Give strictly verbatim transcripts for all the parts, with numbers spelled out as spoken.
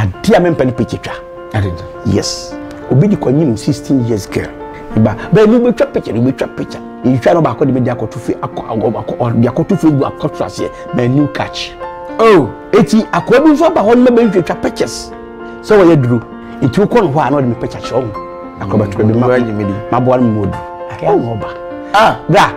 adia me mpani picture adida yes obi di kwanyim sixteen years girl ba ba ni be twa picture ni be twa picture you try no ba ko de media ko to fi akọ akọ de akọ to Facebook akọ trase my new catch oh eti akọ bi so ba ho no be twa pictures so we duru eti ko no ho a no de me picture show akọ ba to be ma ma bo an modu aya no ba ah bra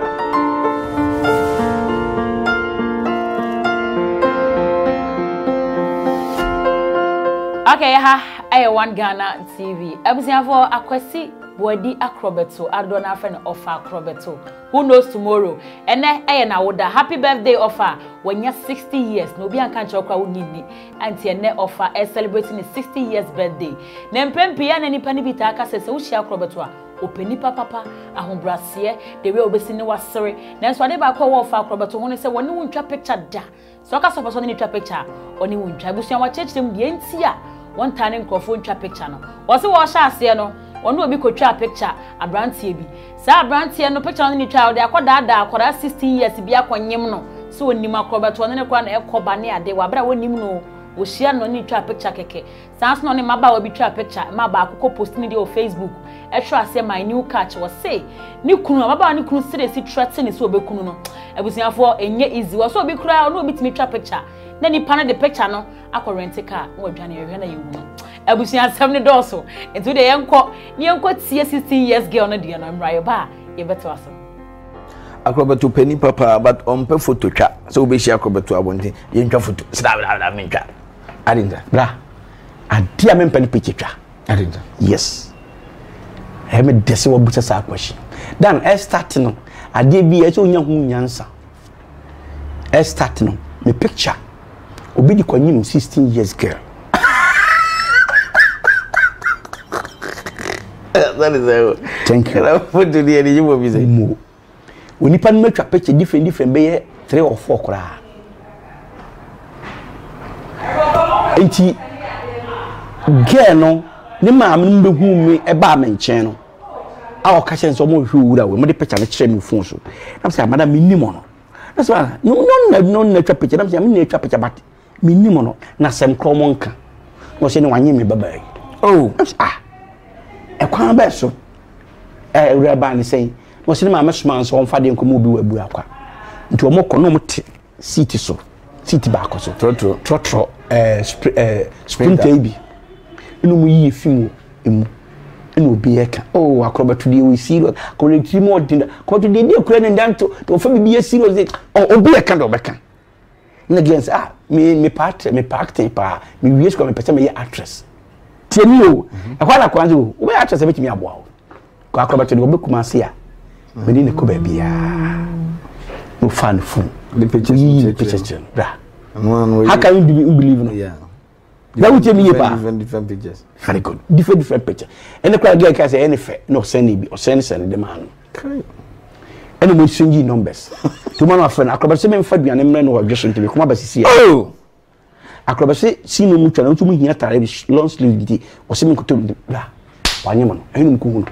okay ha I one Ghana T V ebusia for akwasi body acrobeto adona friend offer acrobeto who knows tomorrow ene eh na woda happy birthday offer when you sixty years no be anka chokwa wonini anti ene offer e celebrating his sixty years birthday na mpempia na nipa ni bita aka sese wo hia acrobeto a openi papa papa ahombrase de we obesi ne wasere na so ade ba kwa wo offer acrobeto ho ne se woni wontwa picture da so aka so person ni twa picture oni wontwa busia wa chechirem de entia one time nkrofo ntwa picture no wo se wo sha ase no onu obi kotwa picture abrantie bi sa abrantie no picture no ni twa de akoda da akoda sixteen years bi akonyem no so onim akrobeto no ne kwa na ekoba ne ade wa bra wonim no wo hia no ni twa picture keke sans no ne maba wo bi twa picture maba akoko post ni de o Facebook e twa ase my new catch wo say ni kunu maba ni kunu sire si threaten so obekunu no ebusiafo enye easy wo so obi kura onu obi timi twa picture na ni pana de picture no akorent car wo dwane ehwe na yewu abusia seven doso into the yenko ni yenko tie sixteen years girl no de na mrayo ba ye beto aso akrobeto penny papa but on pe photo twa so be shi akrobeto abonte ye ntwa photo sida bla bla me twa adinda bra adia me penny picture twa adinda yes he me dese wo buta sa kwashi dan e start no adia bi e so nya hu nyansa e start no me picture obi di kwanyim sixteen years girl. That is a thank you. I put to the end you will be saying more. When you pan make a picture different different be three or four kra. Enti girl no ne ma am be hu me e ba me nchen no. A o ka chen so mo hwu wura we mo de picture na kire me phone so. Na say madam me nimo no. Na say no no no na twa picture na say me na twa picture but me nimo no na sem kromo nka. No say ne wanye me baba. Oh ah e kwan ba so eh ura ba ni say mo se ma mesoma so on fa de nkomo bi wabu akwa nti o mo ko no mo te seat so seat ba ko so tro tro tro tro eh eh sprinter bi inu mu yi fimu emu inu obi eka oh akrobeto de we serious ko le tri mo dinda ko to de de kura ne ndanto to fa bi bi serious oh obi eka do beka na gens ah me me part me part pa me wies ko me pese me actress tieni o akwala kwanza o we actress betimi aboa o ko akrobeto de obekuma se a me ni ne ko ba bia no fan fu the picture picture bra how can you believe no yeah that would tell me different different pictures very good different different picture and the crowd girl can say any fair no send it or send send the man okay and we send you numbers to man of friend akrobeto me fa duane mre no odwo so ntimi kuma ba sisi oh akrobeto si no mu twa na ntumu hia tare long sleeve di o se me ko to bra wanyema no enu ko hu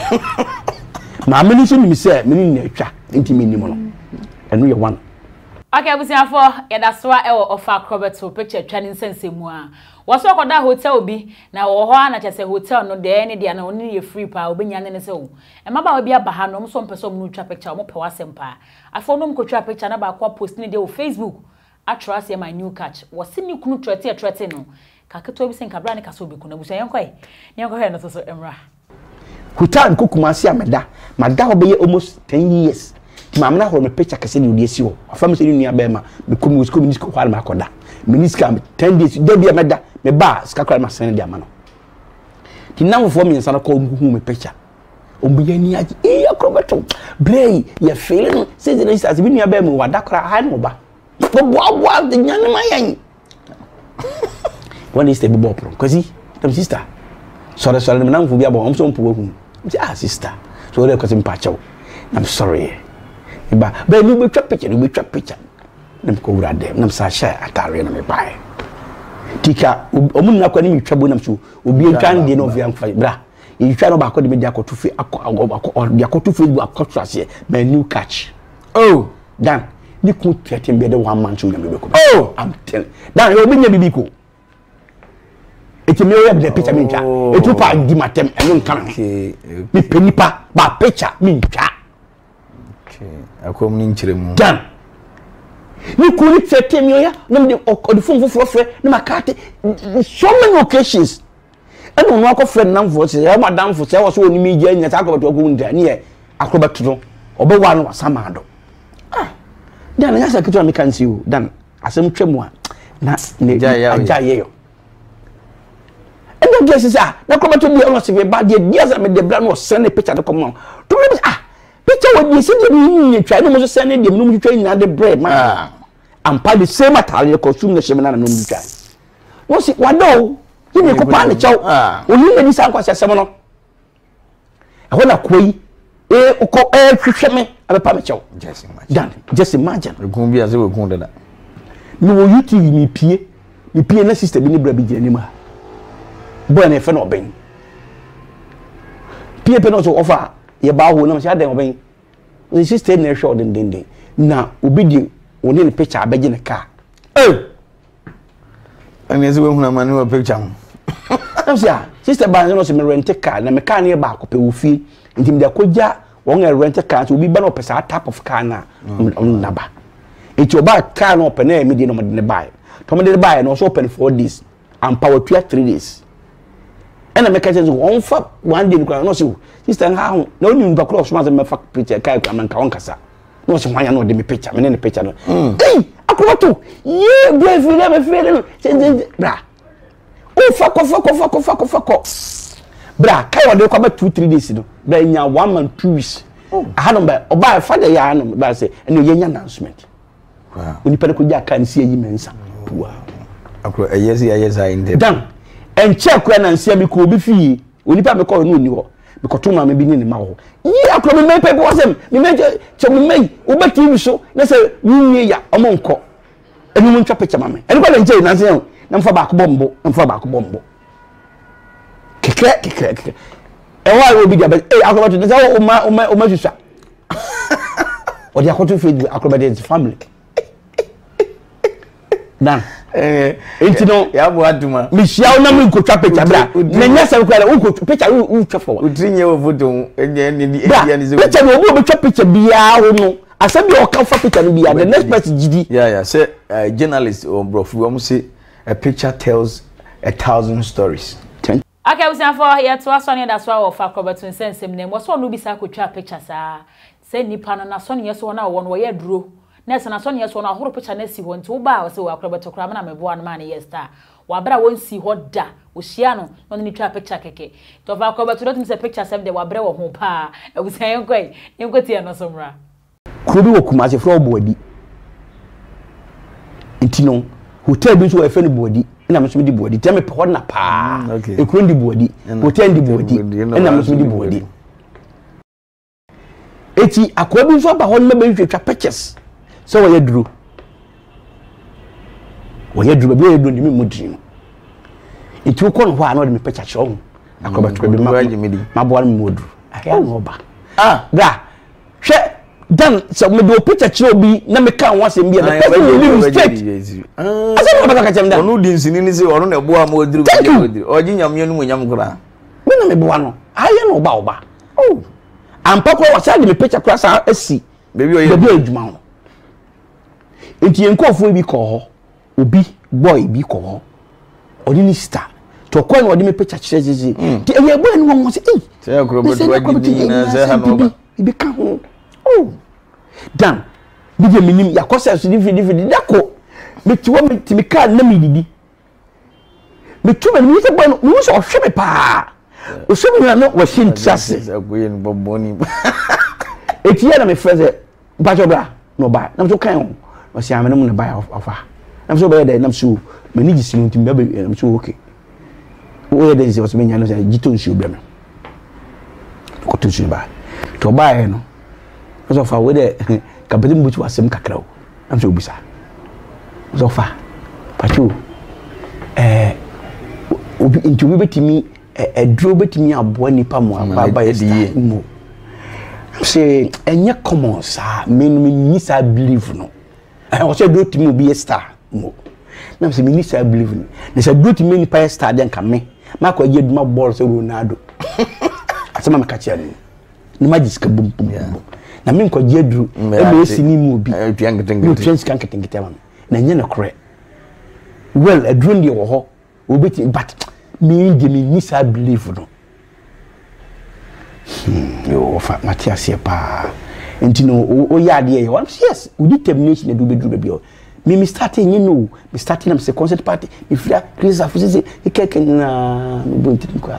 ma me ni so ni se me ni na twa ntimi ni mo no enu ye one. Okay, abusia for ya da so e wo offer akrobeto picture twanin sense mu a wo so koda hotel bi na wo ho na chese hotel no de ne dia na oni ye free pa obenya ne se wo e ma ba obi aba ha no so mpeso mu twa picture mo pe wasem pa afo no mko twa picture na ba kwa post ni de wo Facebook atras ye my new catch wo se ni kunu trete trete no ka keto bi sen ka bra ne ka so bi kunu abusia yenko e yenko he no so so emra hotel ko kumasi ameda mada ho be ye almost ten years mam na ho me picture kase ni odi esi ho afam se ni nua be ma me komi us komi nisko kwal ma koda miniska ten days de bia meda me ba ska kwal ma sen dia ma no ti na fo mi nsa ko hu me picture ombu ya ni aji e akrobeto blay ya feeling say the nice as bi nua be me wada kra ha no ba bo bo bo de nyane ma yan one is the bo pro cause them sister sorry sorry me na fo bia bo om so mpo hu ah sister so le cause mpa chawo I'm sorry ba ba ni be twa picture ni be twa picture nam ko wura dem nam sa sha atare na me bae tika omun na kwa ni twa bo nam so obi twan de no via mfa bra e twa no ba ko de me dia ko fi akọ dia ko tu Facebook akọ trase my new catch oh dan ni ku threaten be de one man so na me be ko oh I'm telling dan e obi nya bibi ko eti me we be picture me ntwa etu pa di matem eno nka me me penipa ba picture me ntwa okay akom ni nkyere mu dan ni ko ni tete me ya na me de phone foforo fre na makate so many occasions eno no akọ friend nam for say e madam for say wo so oni mi gya nya ta akọbeto ko nda ne ye akọbeto no obewa no wasama do ah dan na sa kitu na me kan see o dan asem twemu a na ne aja ye yo endo guess ah na akọbeto bi ono se be ba de dia za me de bra no send picture de come on to me ah picture we dey see de ni try no mo so send dem no mo try na de bread man am pa the same atale costume na sheme na no mo try no si wado yini ko pa ne chaw oni ni san kwase asem no e ho na koi e uko e hwehwe me abepa me chaw just imagine dan just imagine gun bi ase we gun dada ni wo YouTube mi pie mi pie na sister bi ni bra bi gani ma boy na e fe no ben pie pe no so offer ye ba ho na se adan oben the sister na hwe odin den den na obi di oni ni picture abeje ne car eh ani ase we hu na mani wa picture ho na se a sister ba no se me rent car na me car na e ba akopɛ wo fie ntim de akogya won e rent car so obi ba na opesa type of car na on naba eti oba car na opɛ na e me di no me de buy to me de buy no so open four days and power two three days ena me catch on fa one day no so sister ha ho na oni mba cross ma me fa picture kai kwa man ka won kasa no so hwanya no de me picture me ne picture no eh akrobeto ye brave na me feel no bra o fa ko fa ko fa ko fa ko fa ko bra kai wa de kwa ba two three days no bra nya one month two weeks aha no ba oba fa de ya no ba say eno ye nya announcement wow oni pele ko ja kan si yi mensa wow akro eyesi eyesa inde dan en check na nsia mi ko obi fi oni pa me ko no ni ho me ko to ma me bi ni ma ho yi akro me me pe bo sem me me che me me o ba T V so na say wi ya omo nko enu mo ntwa picture ma me enu ko le nje na nsia na mfa ba ko bombo na mfa ba ko bombo kekre kekre kekre e wa obi dia eh akrobeto na say o ma o ma o ma susua o dia ko to feed akrobeto family dan eh enti no ya bo aduma mi hia na mi nkotwa picture bra na nya se ko la nkotwa picture u twa for utrinye wo photo enye ni ni ni se picture no obi twa picture bia ho no asabi o ka fa picture no bia the next person gidi yeah yeah say uh, journalist on brofu we say a picture tells a thousand stories. Okay, we say for here to us on that's why of akrobeto nsensem name was so no bi sa kotwa picture sa say nipa no na so ne yeso na wo no ye duro na se na so ne yeso na horo picture na si ho nti wo ba say akrobeto kra na mebo no ma na yes star wa bra won si ho da wo hia no no ni twa picture keke to fa akrobeto don't say picture sef de wa bra wo ho pa e we say enkwai enkwati no so mra krobi wo kumase fro boadi ntino hotel bi so e fe no boadi na me so di boadi tell me pe na pa e kuro di boadi hotel di boadi na me so di boadi eti akwa bi so ba ho na be hwetwa pictures so wo ye duro wo ye duro be ye duro ni me mudri no eti wo ko no ho a na de me picture show akwa ba to be ma ma bo an modru ahia no ba ah bra hwe dan so me do picture chiro bi na me kan wa sem bi na person will mistake ah asa no ba ka chem dan onu di nsini ni se onu na bo am odru odru oji nyamye no nyam kura me na me bo ano ahia no ba oba oh ampa ko wa sa de me picture kura sa asi baby oye baby adwuma ho enti enkofo bi ko ho obi boy bi ko ho odi ni star to ko na odi me picture chire jeje ti e boy no won say eh say akrobeto wagidi na say ha no ba ibi ka ho oh dan bi de minim ya ko say so di fidi fidi dako me ti wo me ti me ka na me didi me tu me ni se boy no no so hwe me pa o so me na wo shin tsase agoye no boboni eti ya na me freze ba jobra no ba na so kan ho o si amene mu na ba ofa na so be dey na so me ni gisi no tim be na so okay o ye dey se o so me nya no say gito nsi obra me ko to nsi ba to ba e no so fa we dey kabedi mbuchi wasem kakra o na so obisa so fa pacho eh obi nti obi betimi edro betimi aboa nipa mo aba ye di mo say enye common sa me no me sa believe no eh o say do timi obi star mo na me ni say believe ni na say do to me pa start den kan me ma ko ye duma ball so Ronaldo asema me ka chia ni ni magis ka bum bum na me ko je duru e me esi ni mu bi e pian keteng keteng kan keteng keteng na nye na kore well a drone dey wo ho obeti but me ndi me ni say believe no yo fa Matthias ye pa entino o ya de ye one yes we determination e do be do be o me me starting you know me starting am say concert party me fira Chris afuse e keke na me bo ntin kwa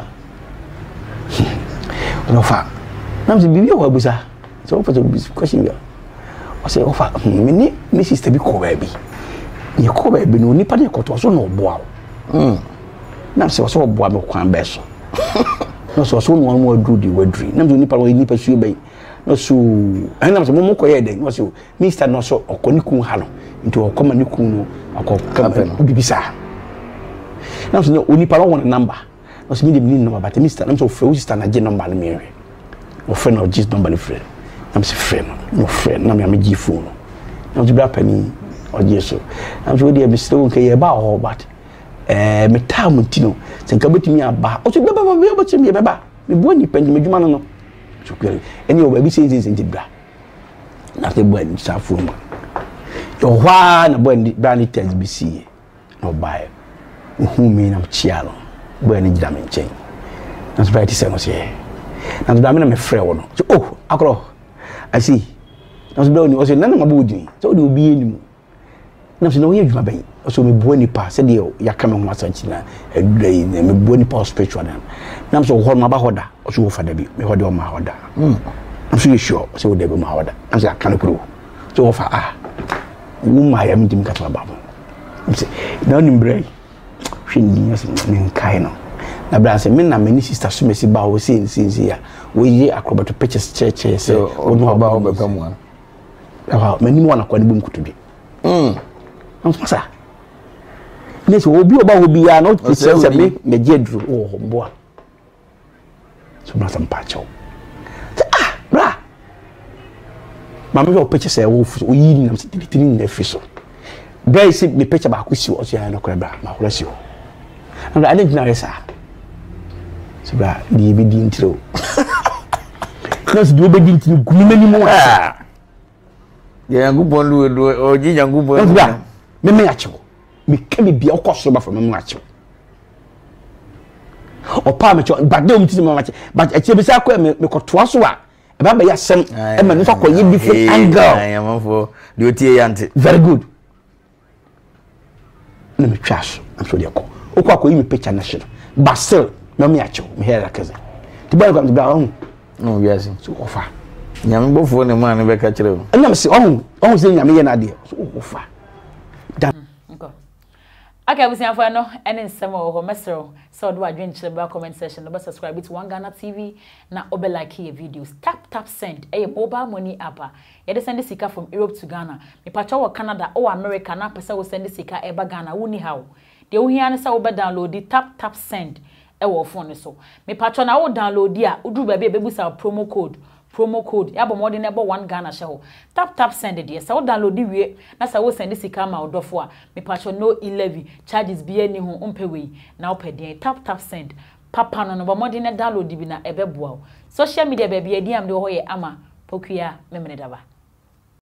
no fa na me bibi o abusa so for the question girl o say o fa me ni me sister bi ko ba bi ye ko ba bi no nipa de ko to so no bo a mm na se so bo a me kwan be so no so so no one do the wadri na me nipa wo nipa su be no so ana so mo ko ye den no so mister no so okoni kun ha no nti okoma ni kun no akokam bibisa na so no onipa no won number no so me dem ni number but mister na so fe sister na je number no me o friend no just number no friend na me friend no friend na me am gi phone na so bra pani o je so na so dey be still nke ye ba o but eh me time ntino se nka betimi aba o so baba baba o betimi baba me bo ni pendi medjuma no no so kwere eni o ba bi se se ntibra na te bo ni sa phone yo hwa na bo ni brand test bi si no buy hu mi na chialo bo ni gida me nchen na so ba ti se no se na so da me na me frɛ wo no so oh akro I see na so do ni o se na na ma bo di so de obi enimu na so no ye djuma ban so me bo ni pa se de ya ka me ho asanchi na edrai na me bo ni pa spiritual na so ho ma ba hoda so wo fada bi me hoda o ma hoda mm na so ye sure so wo de be ma hoda na so aka no kuro so wo fa ah wo ma ya me dim ka to babo se na ni mbrai hwini ya se me kai no na bra se me na me ni sister so me si ba wo sin sin si ya wo ye akrobato pictures church se wo no ba wo be pa mu a ah me ni mo na kwa ni bum kutubi mm amsa nese obi oba obi ya no se se me me jedru oh mboa so na sampacho ah bra mama yo peche se wo o yi ni na se titini na fiso bra isi me peche ba ku si o so ya no kra bra ma hora si o na ade gina resa so bra di bi di ntiro cause do be di ntiro gumi ni mo ah ya yangu bondu o ji yangu bondu bra me me acho me kemi bia o koso ba for me acho o pa me cho but dem ti me acho but e che be sa ko me me ko toa so a e ba ba ya sem e ma nfa ko ye different angle I am for the otie yante very good na me twaso am so de ko o ko akoyi me picture na shiro but still me me acho me here kaze ti ba ko am bra on no yes so ofa nyame bofo ne ma ne be ka kire o na me se on on se nyame ye na de so ofa okay, we see for no any nsem o mesro so do adwen chile ba comment section no subscribe to One Ghana T V na obe like your videos tap tap send eh mobile money app ye de send sika from Europe to Ghana me pacha wo Canada or America na pesa wo send sika e ba Ghana woni how de wo hia ne sa wo be download the tap tap send e wo phone so me pacha na wo download dia udu ba be be busa promo code promo code ya bo modern ebo one Ghana sheho tap tap send it yes so download wie na sa wo send sika ma odofo a me pacho no eleven charges bi ani ho umpewe na opede tap tap send papa no no bo modern download bi na ebeboa social media ba bi adi am de ho ye ama pokua memene daba